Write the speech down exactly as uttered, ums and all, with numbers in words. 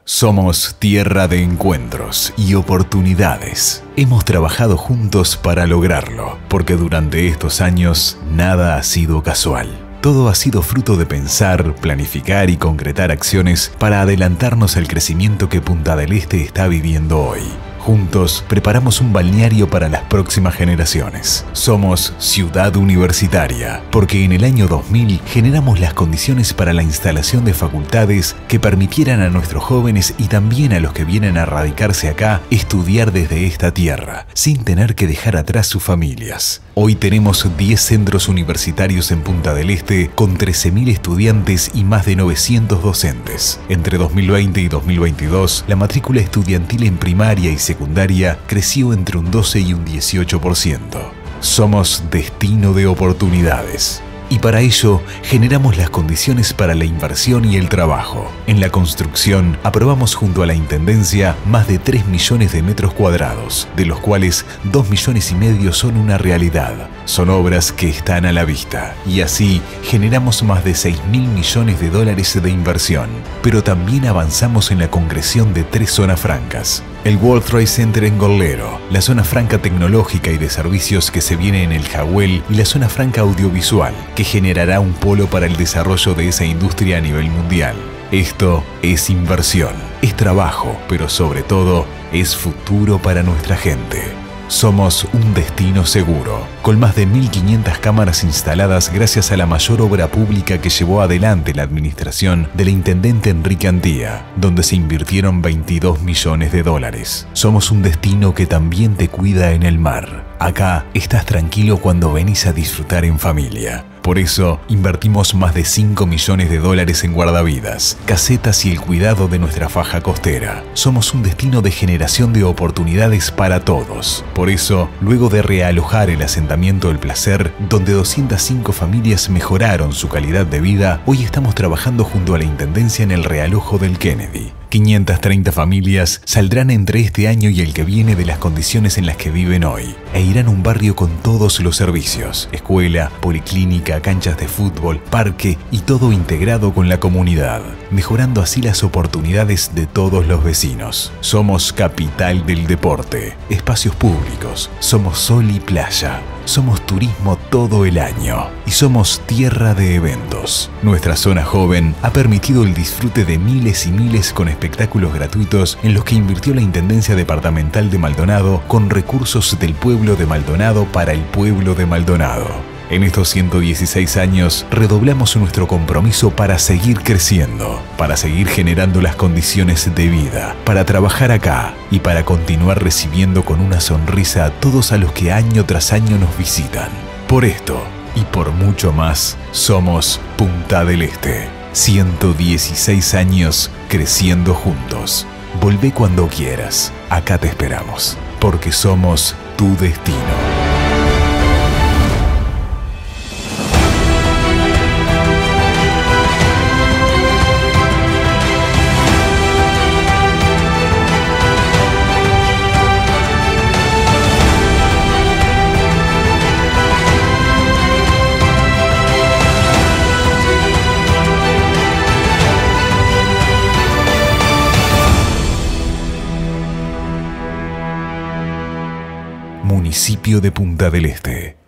Somos tierra de encuentros y oportunidades. Hemos trabajado juntos para lograrlo, porque durante estos años nada ha sido casual. Todo ha sido fruto de pensar, planificar y concretar acciones para adelantarnos al crecimiento que Punta del Este está viviendo hoy. Juntos preparamos un balneario para las próximas generaciones. Somos Ciudad Universitaria, porque en el año dos mil generamos las condiciones para la instalación de facultades que permitieran a nuestros jóvenes y también a los que vienen a radicarse acá estudiar desde esta tierra, sin tener que dejar atrás sus familias. Hoy tenemos diez centros universitarios en Punta del Este con trece mil estudiantes y más de novecientos docentes. Entre dos mil veinte y dos mil veintidós, la matrícula estudiantil en primaria y secundaria creció entre un doce y un dieciocho por ciento. Somos destino de oportunidades. Y para ello, generamos las condiciones para la inversión y el trabajo. En la construcción, aprobamos junto a la Intendencia más de tres millones de metros cuadrados, de los cuales dos millones y medio son una realidad. Son obras que están a la vista. Y así, generamos más de seis mil millones de dólares de inversión. Pero también avanzamos en la concreción de tres zonas francas. El World Trade Center en Gorlero, la zona franca tecnológica y de servicios que se viene en el Jagüel y la zona franca audiovisual, que generará un polo para el desarrollo de esa industria a nivel mundial. Esto es inversión, es trabajo, pero sobre todo es futuro para nuestra gente. Somos un destino seguro, con más de mil quinientas cámaras instaladas gracias a la mayor obra pública que llevó adelante la administración del intendente Enrique Antía, donde se invirtieron veintidós millones de dólares. Somos un destino que también te cuida en el mar. Acá estás tranquilo cuando venís a disfrutar en familia. Por eso, invertimos más de cinco millones de dólares en guardavidas, casetas y el cuidado de nuestra faja costera. Somos un destino de generación de oportunidades para todos. Por eso, luego de realojar el asentamiento El Placer, donde doscientas cinco familias mejoraron su calidad de vida, hoy estamos trabajando junto a la Intendencia en el realojo del Kennedy. quinientas treinta familias saldrán entre este año y el que viene de las condiciones en las que viven hoy e irán a un barrio con todos los servicios: escuela, policlínica, canchas de fútbol, parque y todo integrado con la comunidad, mejorando así las oportunidades de todos los vecinos. Somos capital del deporte, espacios públicos, somos sol y playa. Somos turismo todo el año y somos tierra de eventos. Nuestra zona joven ha permitido el disfrute de miles y miles con espectáculos gratuitos en los que invirtió la Intendencia Departamental de Maldonado con recursos del pueblo de Maldonado para el pueblo de Maldonado. En estos ciento dieciséis años, redoblamos nuestro compromiso para seguir creciendo, para seguir generando las condiciones de vida, para trabajar acá y para continuar recibiendo con una sonrisa a todos a los que año tras año nos visitan. Por esto y por mucho más, somos Punta del Este. ciento dieciséis años creciendo juntos. Volvé cuando quieras. Acá te esperamos, porque somos tu destino. Municipio de Punta del Este.